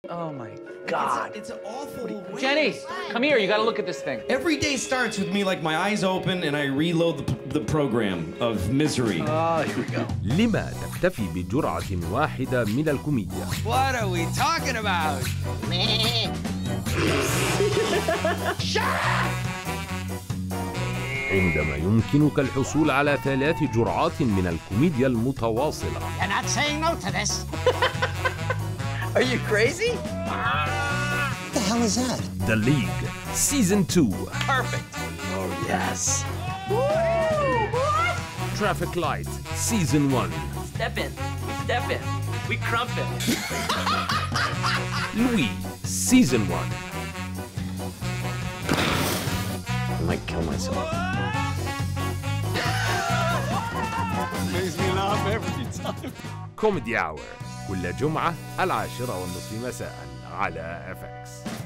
Oh my God. It's an awful way. Jenny, come here. You got to look at this thing. Every day starts with me like my eyes open and I reload the program of misery. Oh, here we go. لما تكتفي بجرعة واحدة من الكوميديا؟ What are we talking about? عندما يمكنك الحصول على 3 جرعات من الكوميديا المتواصلة. You're not saying no to this. Are you crazy? What the hell is that? The League Season 2. Perfect. Oh, yes. Traffic Light Season 1. Step in. Step in. We crump it. Louis Season 1. I might kill myself. Makes me laugh every time. كوميدي اور كل جمعة 10:30 مساء على FX.